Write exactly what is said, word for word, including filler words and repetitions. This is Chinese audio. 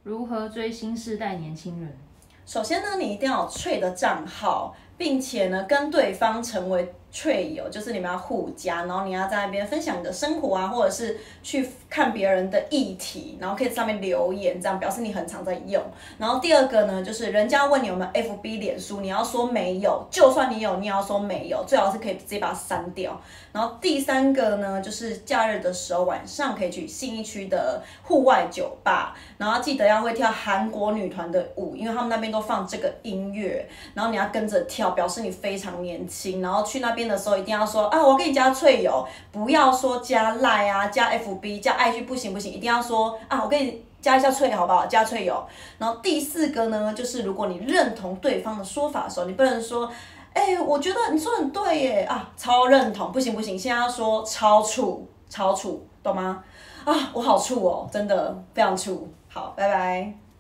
如何追新世代年轻人？ 首先呢，你一定要有脆的账号，并且呢，跟对方成为脆友，就是你们要互加，然后你要在那边分享你的生活啊，或者是去看别人的议题，然后可以在上面留言，这样表示你很常在用。然后第二个呢，就是人家问你有没有 F B 脸书，你要说没有，就算你有，你也要说没有，最好是可以直接把它删掉。然后第三个呢，就是假日的时候晚上可以去信义区的户外酒吧，然后记得要会跳韩国女团的舞，因为他们那边都放这个音乐，然后你要跟着跳，表示你非常年轻。然后去那边的时候一定要说啊，我给你加脆友，不要说加 Line 啊、加 F B、加 I G， 不行不行，一定要说啊，我给你加一下脆好不好？加脆友。然后第四个呢，就是如果你认同对方的说法的时候，你不能说。哎、欸，我觉得你说很对耶啊，超认同，不行不行，现在要说超处，超处，懂吗？啊，我好处哦，真的非常处。好，拜拜。